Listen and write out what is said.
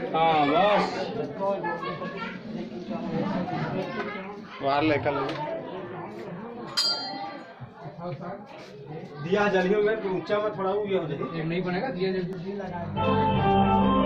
हाँ बस बाहर लेकर दिया जलियो में ऊंचा में थोड़ा हो जाए नहीं बनेगा दिया जल्दी